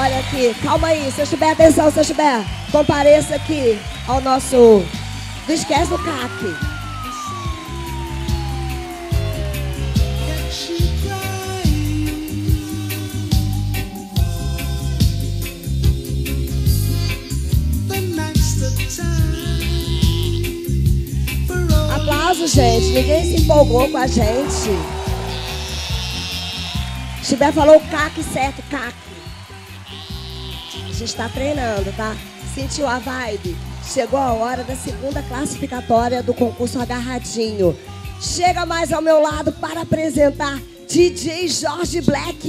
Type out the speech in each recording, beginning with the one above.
Olha aqui, calma aí, seu Chibé, atenção, seu Chibé. Compareça aqui ao nosso... Não esquece o CAC. Aplausos, gente. Ninguém se empolgou com a gente. Chibé falou o CAC certo, CAC. A gente está treinando, tá? Sentiu a vibe? Chegou a hora da segunda classificatória do concurso Agarradinho. Chega mais ao meu lado para apresentar DJ Jorge Black.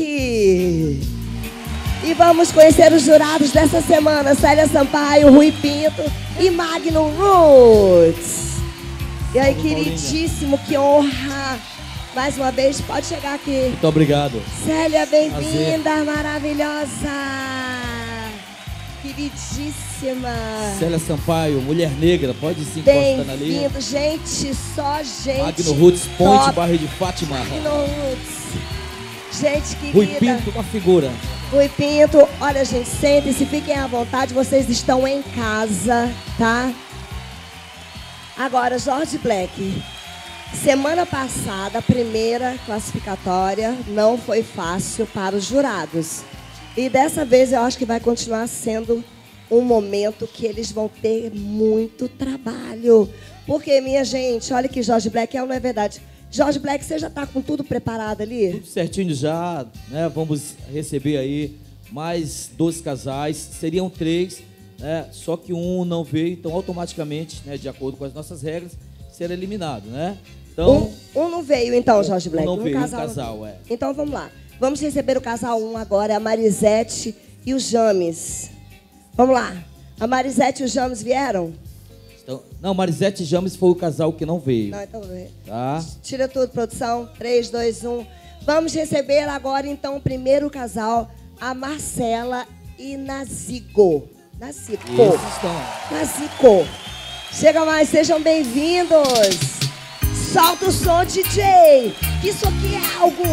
E vamos conhecer os jurados dessa semana. Célia Sampaio, Rui Pinto e Magnum Roots. E aí, queridíssimo, que honra. Mais uma vez, pode chegar aqui. Muito obrigado. Célia, bem-vinda, maravilhosa. Queridíssima. Célia Sampaio, mulher negra, pode se encostando ali. Bem-vindo, gente, só gente. Magnum Roots, Ponte, Bairro de Fátima. Magnum Roots. Gente querida. Rui Pinto, uma figura. Rui Pinto, olha, gente, sentem-se, fiquem à vontade, vocês estão em casa, tá? Agora, Jorge Black. Semana passada, a primeira classificatória não foi fácil para os jurados. E dessa vez eu acho que vai continuar sendo um momento que eles vão ter muito trabalho. Porque, minha gente, olha que Jorge Black é ou não é verdade? Jorge Black, você já está com tudo preparado ali? Tudo certinho já, né? Vamos receber aí mais 12 casais, seriam 3, né? Só que um não veio, então automaticamente, né, de acordo com as nossas regras, será eliminado, né? Então, um não veio, então, Jorge Black? Um não veio, casal, um casal, é. Então, vamos lá. Vamos receber o casal 1 agora, a Marisete e o James. Vamos lá. A Marisete e o James vieram? Então, não, Marisete e James foi o casal que não veio. Não, então veio. Tá? Tira tudo, produção. 3, 2, 1. Vamos receber agora, então, o primeiro casal, a Marcela e Nazico. Nazico. Nazico. Chega mais, sejam bem-vindos. Solta o som, DJ. Que isso aqui é algo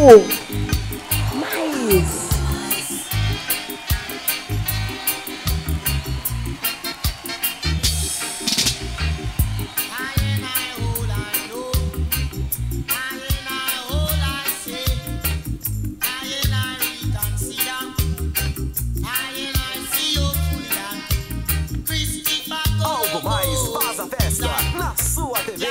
mais. Algo mais faz a festa na sua TV.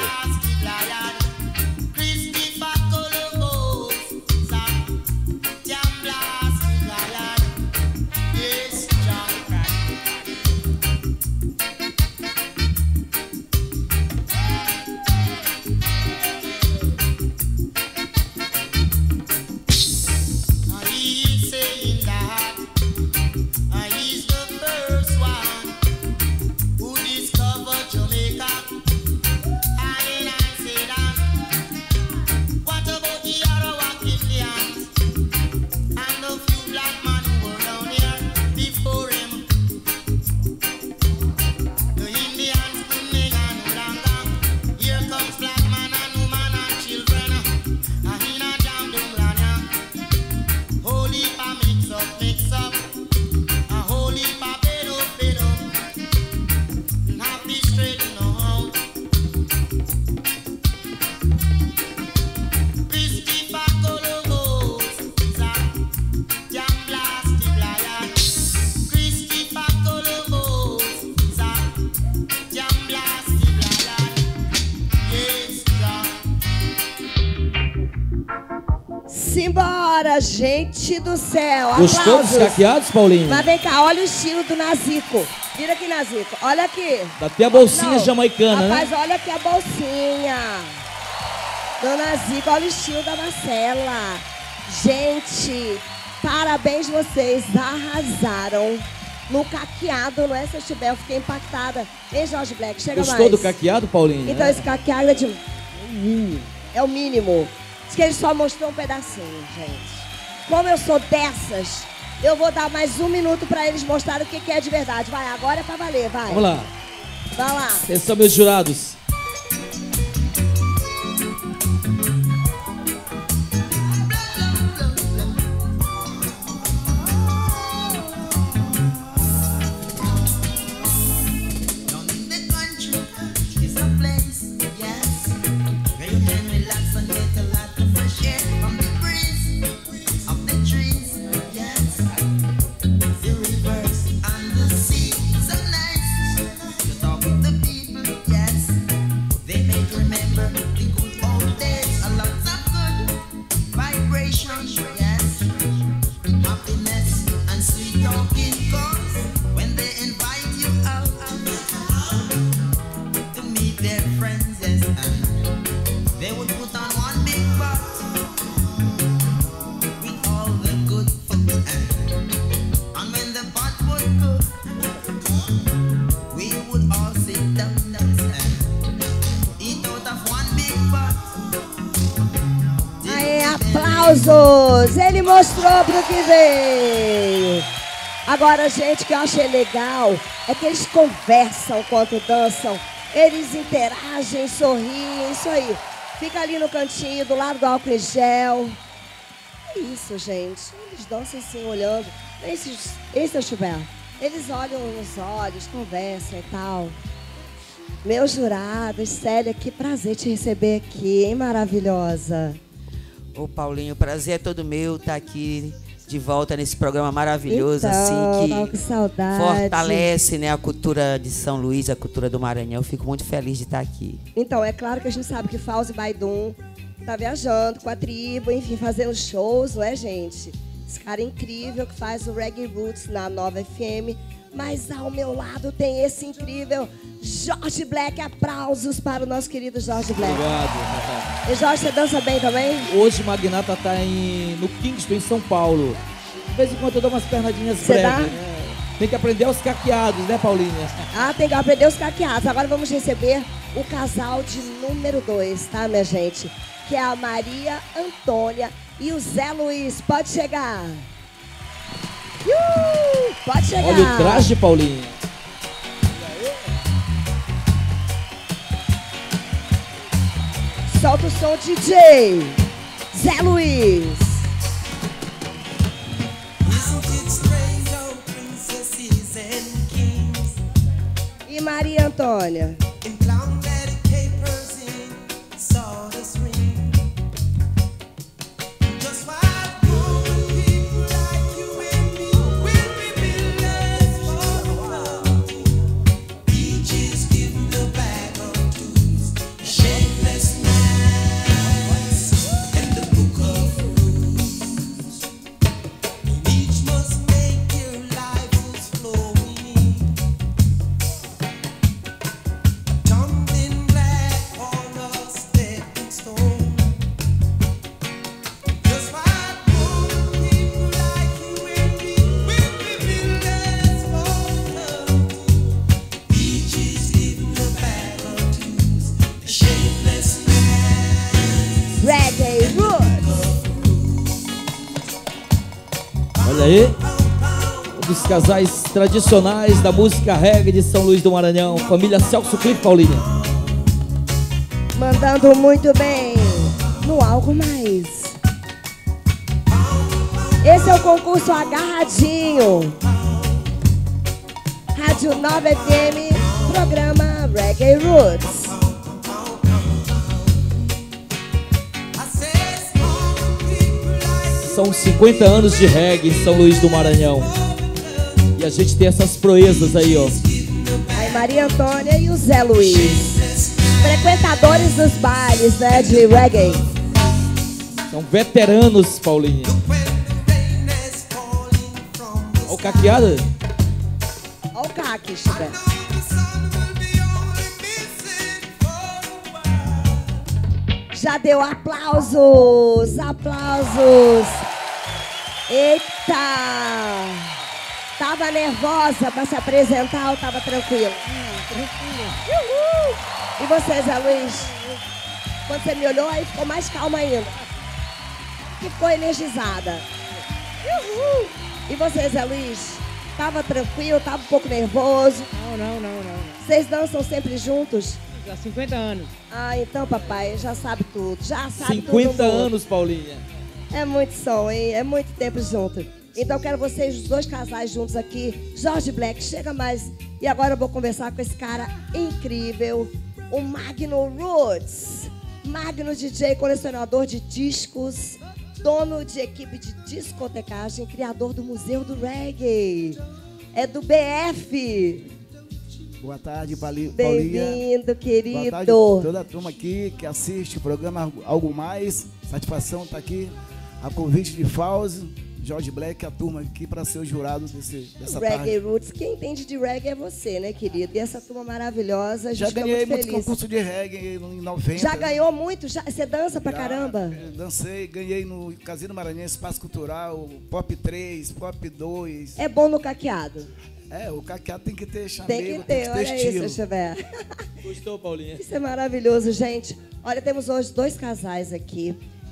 Simbora, gente do céu. Gostou dos caqueados, Paulinho? Mas vem cá, olha o estilo do Nazico. Vira aqui, Nazico. Olha aqui. Dá até a bolsinha jamaicana, rapaz, né? olha aqui a bolsinha. Dona Zico, olha o estilo da Marcela. Gente, parabéns, vocês arrasaram no caqueado, não é, seu Chibé? Eu fiquei impactada. Hein, Jorge Black? Chega mais. Gostou do caqueado, Paulinho? Então, esse caqueado é de... É o mínimo. Diz que ele só mostrou um pedacinho, gente. Como eu sou dessas, eu vou dar mais 1 minuto pra eles mostrarem o que é de verdade. Vai, agora é pra valer, vai. Vamos lá. Vai lá. Esses são meus jurados. aplausos! Ele mostrou pro que veio. Agora, gente, o que eu achei legal é que eles conversam enquanto dançam. Eles interagem, sorriem, isso aí. Fica ali no cantinho, do lado do álcool em gel. É isso, gente. Eles dançam assim, olhando. Esse é o Gilberto. Eles olham nos olhos, conversam e tal. Meus jurados, Célia, que prazer te receber aqui, hein, maravilhosa. Ô, Paulinho, o prazer é todo meu estar aqui de volta nesse programa maravilhoso, Então, assim, tava com que saudade. fortalece, né, a cultura de São Luís, a cultura do Maranhão. Eu fico muito feliz de estar aqui. Então, é claro que a gente sabe que Fauzi Baidum tá viajando com a tribo, enfim, fazendo shows, não é, gente? Esse cara é incrível que faz o Reggae Roots na Nova FM. Mas ao meu lado tem esse incrível Jorge Black. Aplausos para o nosso querido Jorge Black. Obrigado. E Jorge, você dança bem também? Hoje Magnata tá no Kingston, em São Paulo. De vez em quando eu dou umas pernadinhas Você breves, dá? né? Tem que aprender os caqueados, né, Paulinha? Ah, tem que aprender os caqueados. Agora vamos receber o casal de número 2, tá, minha gente? Que é a Maria Antônia e o Zé Luiz. Pode chegar. Pode chegar. Olha o traje, Paulinha. Solta o som, DJ. Zé Luiz. E Maria Antônia. Reggae Roots. Olha aí. Um dos casais tradicionais da música reggae de São Luís do Maranhão. Família Celso Clipe, Paulinha. Mandando muito bem no Algo Mais. Esse é o concurso Agarradinho. Rádio Nova FM, programa Reggae Roots. São 50 anos de reggae em São Luís do Maranhão. E a gente tem essas proezas aí, ó. Aí Maria Antônia e o Zé Luiz. Frequentadores dos bailes, né, de reggae. São veteranos, Paulinha. Olha o caqueado. Olha o caque, Chica. Já deu aplausos, aplausos. Eita! Tava nervosa para se apresentar ou tava tranquila? Tranquilo. Uhul! E você, Zé Luiz? Quando você me olhou, aí ficou mais calma ainda. E ficou energizada. Uhul! E você, Zé Luiz? Tava tranquilo, tava um pouco nervoso? Não. Vocês dançam sempre juntos? Já 50 anos. Ah, então, papai, já sabe tudo. Já sabe 50 tudo. do mundo. anos, Paulinha. É muito som, hein? É muito tempo junto. Então, eu quero vocês, os dois casais juntos aqui. Jorge Black, chega mais. E agora eu vou conversar com esse cara incrível, o Magno Roots. Magno DJ, colecionador de discos, dono de equipe de discotecagem, criador do Museu do Reggae. É do BF. Boa tarde, Paulinha. Bem-vindo, querido. Boa tarde a toda a turma aqui que assiste o programa Algo Mais. Satisfação estar aqui. A convite de Fauzi, Jorge Black, a turma aqui para ser o jurado dessa Reggae tarde. Roots. Quem entende de reggae é você, né, querido? E essa turma maravilhosa, a gente Já fica ganhei muito muito feliz. concurso de reggae em 90. Já ganhou muito? Você dança pra Já, caramba? Dancei, ganhei no Casino Maranhense, Espaço Cultural, Pop 3, Pop 2. É bom no caqueado? O caqueado tem que ter chamego, Tem que ter, olha estilo. isso, Xavier. Gostou, Paulinha? Isso é maravilhoso, gente. Olha, temos hoje dois casais aqui.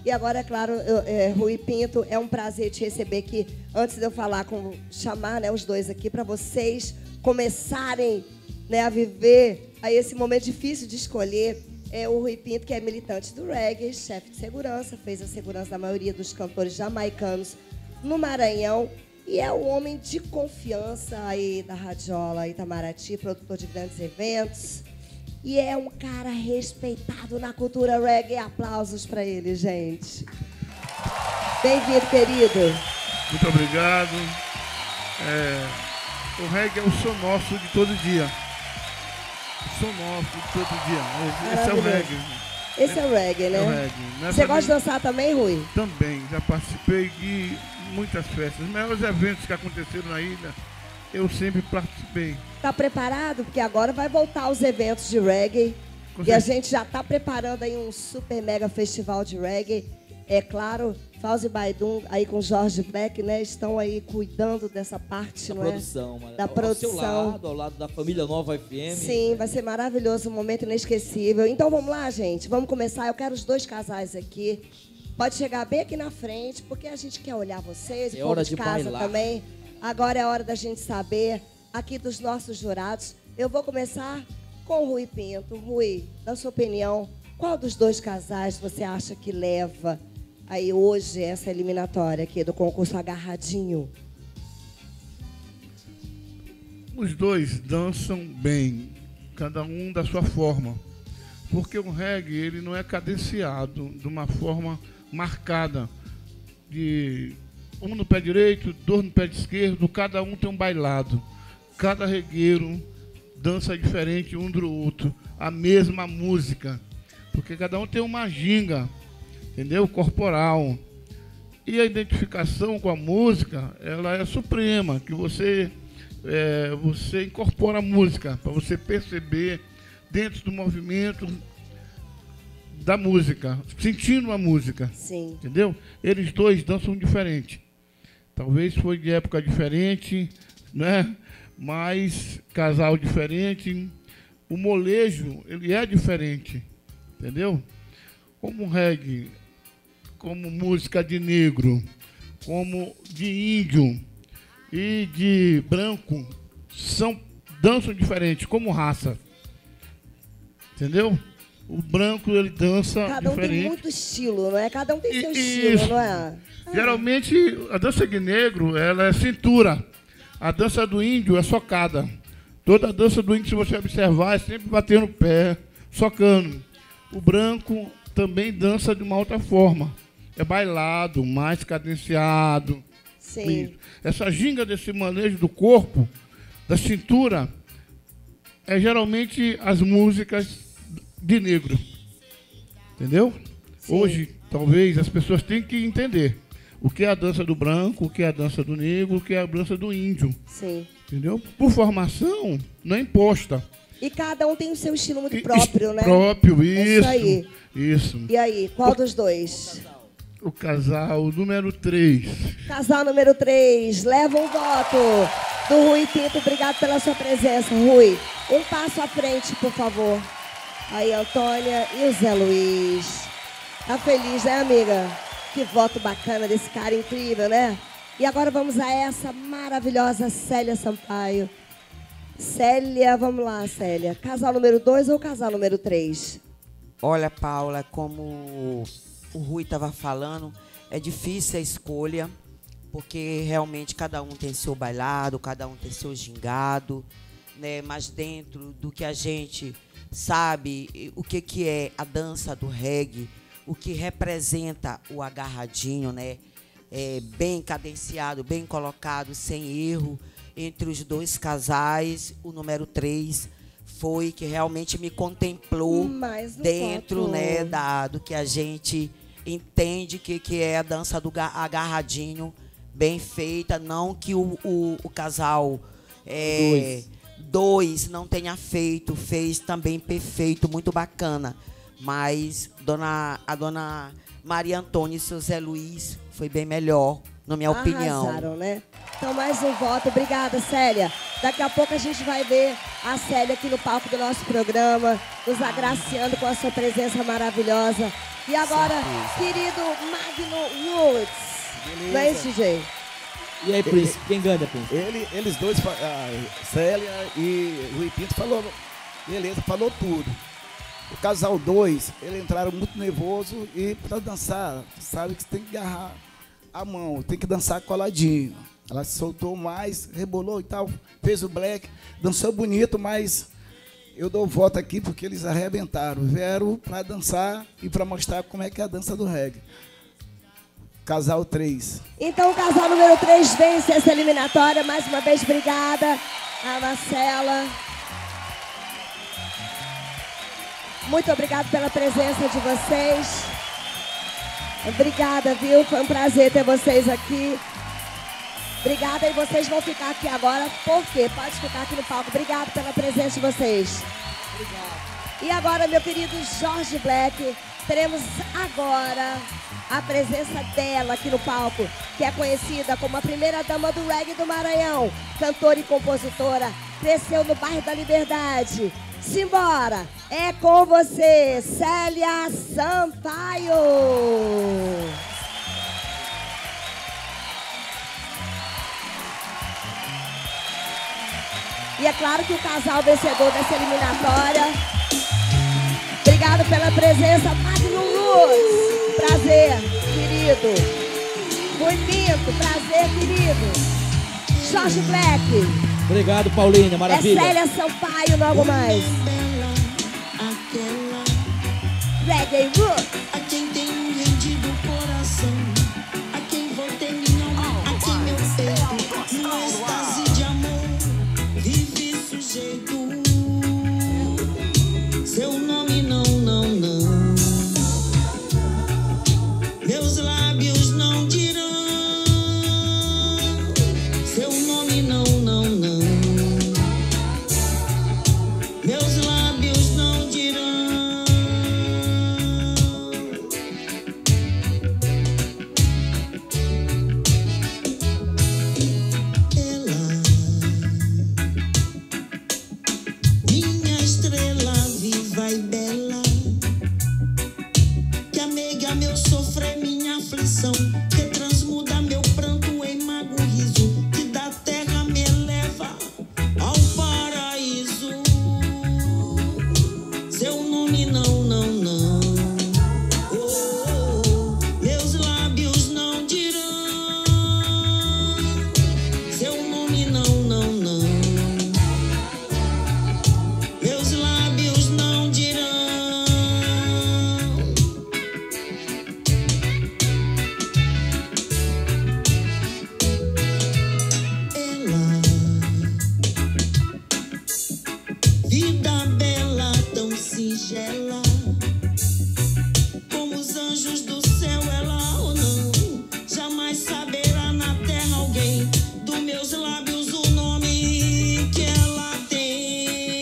E agora, é claro, Rui Pinto, é um prazer te receber aqui. Antes de eu chamar, né, os dois aqui para vocês começarem, né, a viver aí esse momento difícil de escolher. O Rui Pinto, que é militante do reggae, chefe de segurança, fez a segurança da maioria dos cantores jamaicanos no Maranhão. E é o homem de confiança aí da Radiola Itamaraty, produtor de grandes eventos. E é um cara respeitado na cultura reggae. Aplausos para ele, gente. Bem-vindo, querido. Muito obrigado. O reggae é o som nosso de todo dia. O som nosso de todo dia. Esse é o reggae. Esse é o reggae, né? É o reggae. Você gosta de dançar também, Rui? Também. Já participei de muitas festas. Os maiores eventos que aconteceram na ilha, eu sempre participei. Tá preparado? Porque agora vai voltar os eventos de reggae. E a gente já está preparando aí um super mega festival de reggae. É claro, Fauzi Baidum aí com Jorge Black, né? Estão aí cuidando dessa parte, não produção, é? Da produção. Ao lado da família Nova FM. Sim, vai ser maravilhoso, um momento inesquecível. Então vamos lá, gente. Vamos começar. Eu quero os dois casais aqui. Pode chegar bem aqui na frente, porque a gente quer olhar vocês, o povo de casa bailar também. Agora é hora da gente saber aqui dos nossos jurados. Eu vou começar com o Rui Pinto. Rui, na sua opinião, qual dos dois casais você acha que leva aí hoje essa eliminatória aqui do concurso Agarradinho? Os dois dançam bem, cada um da sua forma. Porque o reggae, ele não é cadenciado de uma forma marcada. De um no pé direito, dois no pé esquerdo, cada um tem um bailado. Cada regueiro dança diferente um do outro, a mesma música. Porque cada um tem uma ginga, entendeu? Corporal. E a identificação com a música, ela é suprema, que você incorpora a música, para você perceber dentro do movimento da música, sentindo a música. Sim. Entendeu? Eles dois dançam diferente. Talvez foi de época diferente, né? Mas casal diferente. O molejo, ele é diferente. Entendeu? Como reggae, como música de negro, como de índio e de branco, dançam diferente, como raça. Entendeu? O branco, ele dança diferente. Cada um tem muito estilo, não é? Cada um tem seu estilo, não é? Geralmente, a dança de negro, ela é cintura. A dança do índio é socada. Toda a dança do índio, se você observar, é sempre batendo o pé, socando. O branco também dança de uma outra forma. É bailado, mais cadenciado. Sim. Isso. Essa ginga desse manejo do corpo, da cintura, é geralmente as músicas de negro. Entendeu? Sim. Hoje, talvez, as pessoas tenham que entender o que é a dança do branco, o que é a dança do negro, o que é a dança do índio. Sim. Entendeu? Por formação, não é imposta. E cada um tem o seu estilo muito próprio, né? Próprio, isso. É isso aí. Isso. E aí, qual dos dois? O casal número 3. Casal número 3, leva um voto do Rui Pinto. Obrigado pela sua presença, Rui. Um passo à frente, por favor. Aí, Antônia e o Zé Luiz. Tá feliz, né, amiga? Que voto bacana desse cara incrível, né? E agora vamos a essa maravilhosa Célia Sampaio. Célia, vamos lá, Célia. Casal número 2 ou casal número 3? Olha, Paula, como o Rui estava falando, é difícil a escolha, porque realmente cada um tem seu bailado, cada um tem seu gingado, né? Mas dentro do que a gente sabe, o que é a dança do reggae, o que representa o agarradinho, né? Bem cadenciado, bem colocado, sem erro, entre os dois casais, o número 3 foi que realmente me contemplou dentro, né, do que a gente entende que é a dança do agarradinho, bem feita. Não que o casal 2 não tenha feito, fez também perfeito, muito bacana. Mas a dona Maria Antônia e seu Zé Luiz foi bem melhor, na minha opinião. Arrasaram, né? Então, mais um voto. Obrigada, Célia. Daqui a pouco a gente vai ver a Célia aqui no palco do nosso programa, nos agraciando com a sua presença maravilhosa. E agora, Certeza. querido Magno Woods. Beleza. Não é isso, DJ? E aí, Príncipe, quem ganha, Príncipe? Eles dois, a Célia e o Rui Pinto, falou, beleza, falou tudo. O casal 2, eles entraram muito nervoso e para dançar, sabe que você tem que agarrar a mão, tem que dançar coladinho. Ela se soltou mais, rebolou e tal, fez o black, dançou bonito, mas eu dou voto aqui porque eles arrebentaram. Vieram para dançar e para mostrar como é que é a dança do reggae. Casal 3. Então o casal número 3 vence essa eliminatória. Mais uma vez, obrigada a Marcela. Muito obrigada pela presença de vocês. Obrigada, viu? Foi um prazer ter vocês aqui. Obrigada, e vocês vão ficar aqui agora. Por quê? Pode ficar aqui no palco. Obrigado pela presença de vocês. Obrigado. E agora, meu querido Jorge Black, teremos agora a presença dela aqui no palco, que é conhecida como a primeira dama do reggae do Maranhão, cantora e compositora, cresceu no bairro da Liberdade. Simbora! É com você, Célia Sampaio! E é claro que o casal vencedor dessa eliminatória. Obrigado pela presença, Magno Luz. Prazer, querido. Rui Pinto, prazer, querido. Jorge Black. Obrigado, Paulinha, maravilha. É Célia Sampaio, logo mais. Reggae Roots. A quem tenho rendido o coração, a quem vou ter minha alma, a quem meu peito, no êxtase de amor, vive sujeito. Seu nome não, não, não. Meus lábios não dirão. Seu nome não, não, não. Meus lábios não dirão. Minha estrela viva e bela, que amega meu sofrer, minha aflição, que transmuda meu pranto em mago riso, que da terra me eleva ao paraíso. Seu nome não, não, não. Oh, meus lábios não dirão. Seu nome não, não, não. Meus lábios não dirão. Ela, vida bela, tão singela, como os anjos do céu, ela ou não, jamais saberá na terra alguém dos meus lábios o nome que ela tem.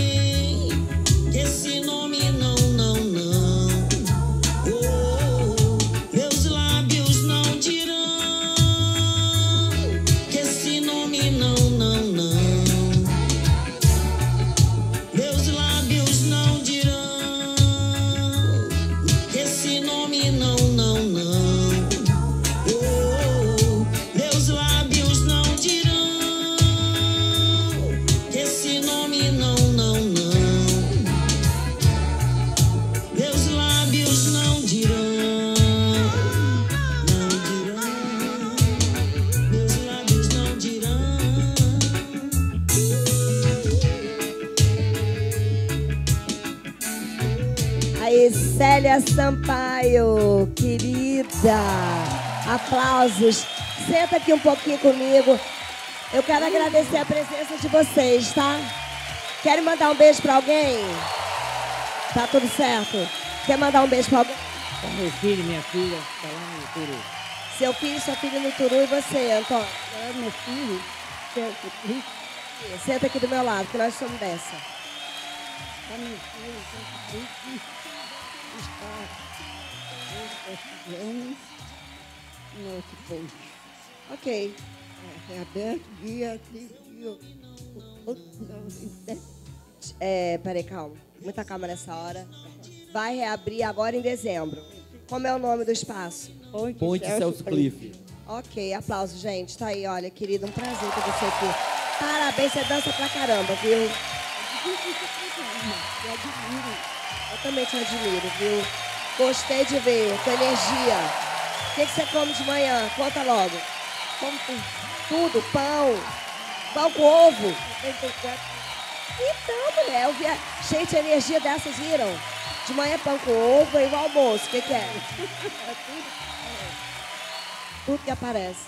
Esse nome não, não, não. Oh, meus lábios não dirão. Esse nome não, não, não. Meus lábios não dirão. Esse nome não, não, não. Oh, meus lábios não dirão. Esse nome não, não, não. Meus lábios não dirão. Não dirão. Meus lábios não dirão. Aí, Célia Sampaio, querida. Aplausos. Senta aqui um pouquinho comigo. Eu quero agradecer a presença de vocês, tá? Querem mandar um beijo pra alguém? Tá tudo certo? Quer mandar um beijo pra alguém? Meu filho, minha filha, tá lá no Turu. Seu filho, sua filha no Turu e você, Antônio? É meu filho, Rico, Senta aqui do meu lado, que nós somos dessa. tá meu filho, Rico, está estudando no outro posto. Ok. É aberto dia, Peraí, calma. Muita calma nessa hora. vai reabrir agora em dezembro. Como é o nome do espaço? Ponte Celso Cliff. Ok, aplauso, gente. Tá aí, olha, querida, um prazer ter você aqui. Parabéns, você dança pra caramba, viu? Eu admiro. Eu também te admiro, viu? Gostei de ver, tua energia. O que você come de manhã? Conta logo. Como tem Tudo, pão. Pão com ovo. 74 Então, mulher, eu vi cheio de energia dessas, viram? De manhã pão com ovo e o almoço, o que é? Tudo que aparece.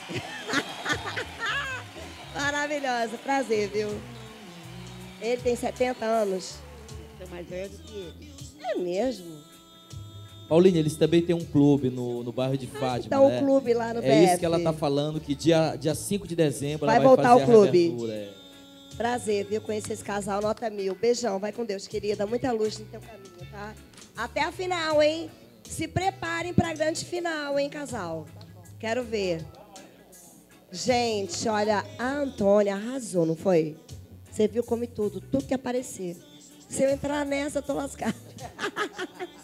Maravilhosa, prazer, viu? Ele tem 70 anos. é mais velho que ele. É mesmo? Paulinho, eles também têm um clube no bairro de Fátima, Então né? o clube lá no É BF. isso que ela tá falando, que dia 5 de dezembro Vai ela vai voltar fazer ao clube. a reabertura. Prazer, viu? Conhecer esse casal, nota 1000. Beijão, vai com Deus, querida. Muita luz no teu caminho, tá? Até a final, hein? Se preparem pra grande final, hein, casal? Quero ver. Gente, olha, a Antônia arrasou, não foi? Você viu, come tudo que aparecer. Se eu entrar nessa, eu tô lascada.